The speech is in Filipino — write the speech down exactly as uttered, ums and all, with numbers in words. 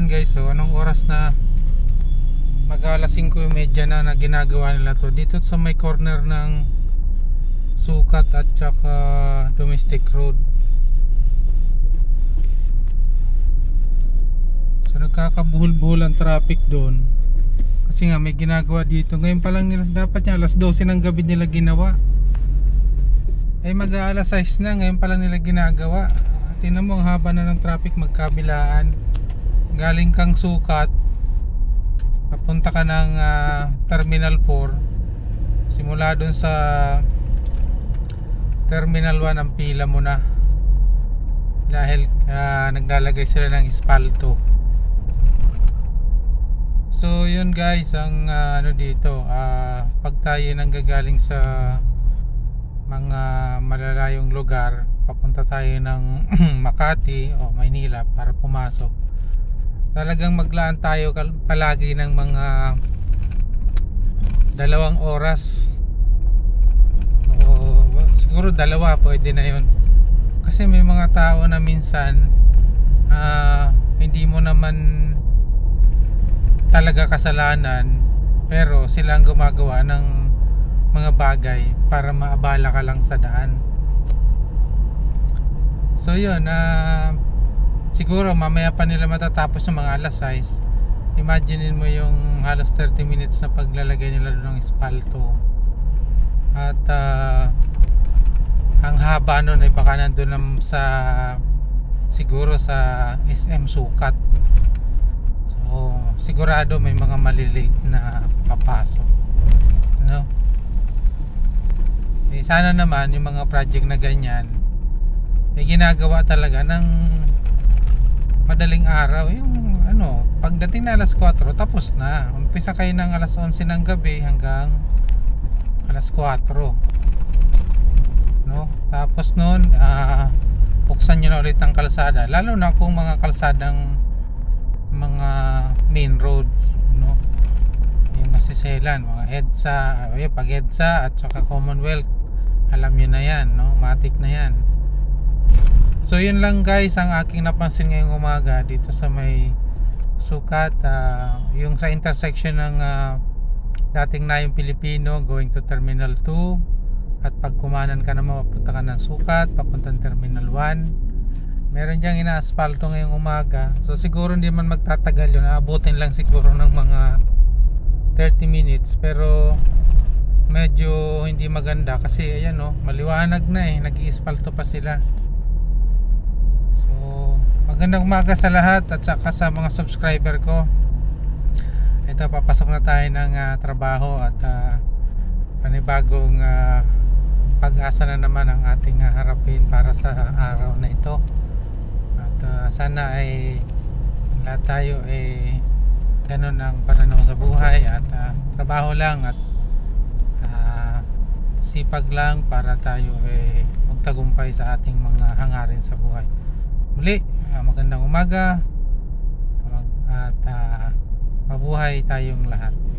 Ayan guys, so anong oras na? Mag alas singko trenta na na ginagawa nila to dito sa may corner ng Sukat at saka Domestic Road. So nagkakabuhol-buhol ang traffic doon kasi nga may ginagawa dito. Ngayon pa lang nila, dapat niya alas dose ng gabi nila ginawa, eh mag alas sais na, ngayon pa lang nila ginagawa. Tingnan mo ang haba na ng traffic magkabilaan. Galing kang Sukat papunta ka ng uh, Terminal four, simula dun sa Terminal one ang pila mo na dahil uh, naglalagay sila ng espalto. So yun guys, ang uh, ano dito, uh, pag tayo nanggagaling sa mga malalayong lugar, papunta tayo ng Makati o Maynila para pumasok, talagang maglaan tayo palagi ng mga dalawang oras o siguro dalawa, pwede na yun. Kasi may mga tao na minsan uh, hindi mo naman talaga kasalanan, pero sila ang gumagawa ng mga bagay para maabala ka lang sa daan. So yun, uh, siguro mamaya pa nila matatapos ng mga alas sais. Imaginein mo yung halos thirty minutes na paglalagay nila doon ng espalto. At uh, ang haba nun ay baka nandun sa siguro sa S M Sukat. So sigurado may mga malilate na papasok, no? Eh, sana naman yung mga project na ganyan ay ginagawa talaga ng madaling araw. Yung ano, pagdating na alas kwatro tapos na. Umpisa kayo ng alas onse ng gabi hanggang alas kwatro, no? Tapos noon uh, buksan nyo na ulit ang kalsada, lalo na kung mga kalsadang mga main roads, no? Yung masiselan, mga EDSA, ay, pag EDSA at saka Commonwealth, alam nyo na yan, no? Matik na yan. So yun lang guys ang aking napansin ngayong umaga dito sa may Sukat, uh, yung sa intersection ng uh, dating Nayong Pilipino going to Terminal two, at pag kumanan ka naman papunta ka ng Sukat papuntang Terminal one, meron diyang ina-asphalto ngayong umaga. So siguro hindi man magtatagal yun, aabutin lang siguro ng mga thirty minutes, pero medyo hindi maganda kasi ayan o, maliwanag na eh, nag-i-asphalto pa sila. So magandang umaga sa lahat at saka sa mga subscriber ko. Ito, papasok na tayo ng uh, trabaho at uh, panibagong uh, pag-asa na naman ang ating uh, harapin para sa araw na ito. At uh, sana ay lahat tayo ay ganun ang pananaw sa buhay at uh, trabaho lang at uh, sipag lang para tayo ay magtagumpay sa ating mga hangarin sa buhay. Muli, uh, magandang umaga at uh, mabuhay tayong lahat.